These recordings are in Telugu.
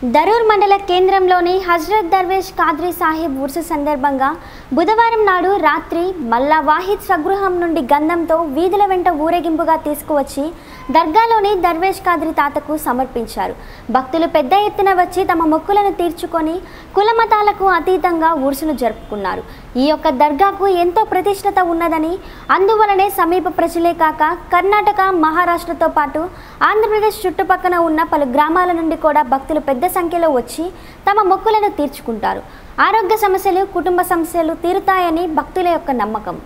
దరూర్ మండల కేంద్రంలోని హజ్రత్ దర్వేష్ ఖాద్రి సాహెబ్ ఉర్సు సందర్భంగా బుధవారం నాడు రాత్రి మల్లా వాహిద్ స్వగృహం నుండి గంధంతో వీధుల వెంట ఊరేగింపుగా తీసుకువచ్చి దర్గాలోని దర్వేష్ ఖాద్రి తాతకు సమర్పించారు. భక్తులు పెద్ద ఎత్తున వచ్చి తమ మొక్కులను తీర్చుకొని కులమతాలకు అతీతంగా ఉర్సును జరుపుకున్నారు. ఈ యొక్క దర్గాకు ఎంతో ప్రతిష్టత ఉన్నదని, అందువలనే సమీప ప్రజలే కాక కర్ణాటక, మహారాష్ట్రతో పాటు ఆంధ్రప్రదేశ్ చుట్టుపక్కల ఉన్న పలు గ్రామాల నుండి కూడా భక్తులు పెద్ద సంఖ్యలో వచ్చి తమ మొక్కులను తీర్చుకుంటారు. ఆరోగ్య సమస్యలు, కుటుంబ సమస్యలు తీరుతాయని భక్తుల యొక్క నమ్మకం.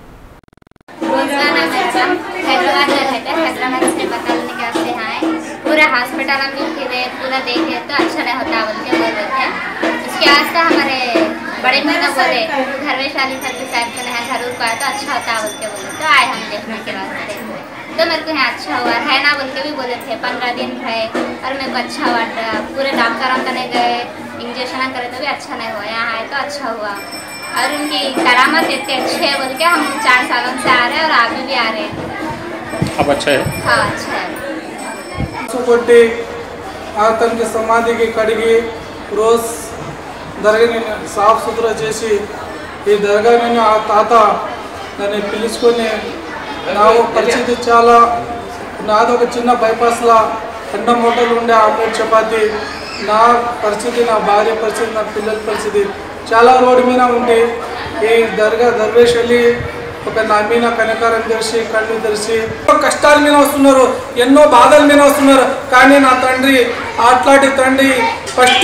पूरा हॉस्पिटल में पूरा देखे तो अच्छा नहीं होता बोल के बोल रहे थे। उसके वास्ते हमारे बड़े महीना बोले धर्वेश खत्री साहब के यहाँ जरूर को आए तो अच्छा होता बोल के बोले तो आए हम देखने के वास्ते। तो मेरे को यहाँ अच्छा हुआ है ना बोल के भी बोले थे। 15 दिन रहे और मेरे को अच्छा हुआ। पूरे डॉक्टरों करने गए, इंजेक्शन करे तो भी अच्छा नहीं हुआ। यहाँ आए तो अच्छा हुआ और उनकी करामत इतने अच्छे है बोल के हम 4 सालों से आ रहे हैं और आगे भी आ रहे हैं। अब अच्छा है? हाँ अच्छा है। కొట్టి అతనికి సమాధికి కడిగి రోజ్ దర్గాని సాఫ్ సుథరా చేసి ఈ దర్గాని ఆ తాత దాన్ని పిలుచుకొని నా పరిస్థితి చాలా నాది ఒక చిన్న బైపాస్లా అన్నం హోటల్ ఉండే ఆమ్లెట్ చపాతి నా పరిస్థితి, నా భార్య పరిస్థితి, నా పిల్లల పరిస్థితి చాలా రోడ్డు మీద ఉండి ఈ దర్గా దర్వేష్ వెళ్ళి ఒక నా మీద కనకారం తెరిచి కళ్ళు తెరిచి కష్టాల మీద వస్తున్నారు, ఎన్నో బాధల మీద వస్తున్నారు. కానీ నా తండ్రి అట్లాంటి తండ్రి ఫస్ట్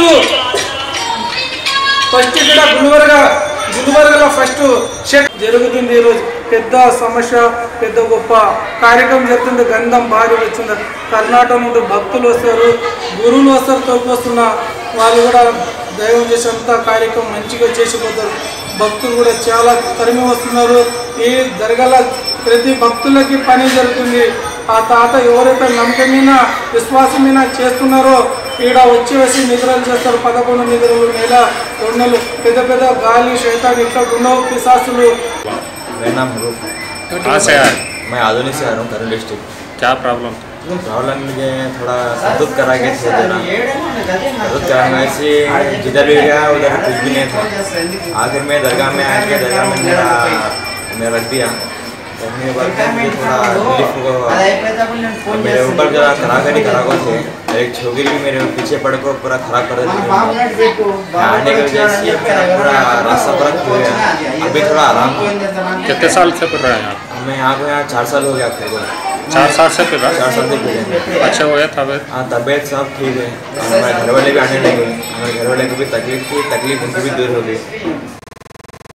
ఇక్కడ గుల్బర్గలో ఫస్ట్ జరుగుతుంది. ఈరోజు పెద్ద సమస్య, పెద్ద గొప్ప కార్యక్రమం జరుగుతుంది. గంధం భారీ వచ్చింది. కర్ణాటక నుండి భక్తులు వస్తారు, గురువులు వస్తారు, తోకొస్తున్న వాళ్ళు కూడా దైవం చేసేంత కార్యక్రమం మంచిగా చేసిపోతారు. భక్తులు కూడా చాలా తరిమి వస్తున్నారు. ఈ దర్గాల ప్రతి భక్తులకి పని జరుగుతుంది. ఆ తాత ఎవరైతే నమ్మకం మీద విశ్వాసం మీద చేస్తున్నారో ఈడ వచ్చి నిద్రలు చేస్తారు. 11 నిద్రలు, నెల 2 నెలలు, పెద్ద పెద్ద గాలి शैतान इतना गुंडों पिशाचुలు. मेरा नाम रूप। कहाँ से आए? मैं आधुनी से आ रहा हूँ, करण डिस्ट्रिक्ट। क्या प्रॉब्लम? प्रॉब्लम मुझे थोड़ा दूध करा के थे देना। दूध कराने से जिधर भी गया उधर कुछ भी नहीं था। आखिर में दरगाह में आके दरगाह में मेरा रख दिया। रखने के बाद मुझे थोड़ा रिलीफ हुआ। मेरे ऊपर जरा खराखरी खराब थे। एक छोकरी भी मेरे पीछे पड़ को पूरा खराब कर देती। आने की वजह से मेरा पूरा रास्ता पूरा खुल गया। अभी थोड़ा आराम। कितने साल से पढ़ रहे हैं आप? मैं यहाँ पे 4 साल हो गया अपने को। 4 साल से पढ़ रहा? 4 साल से पढ़े। अच्छा हो गया तबियत? हाँ तबियत सब ठीक है। हमारे घर वाले भी आने लगे। हमारे घर वाले को भी तकलीफ थी, तकलीफ उनकी भी दूर हो गई।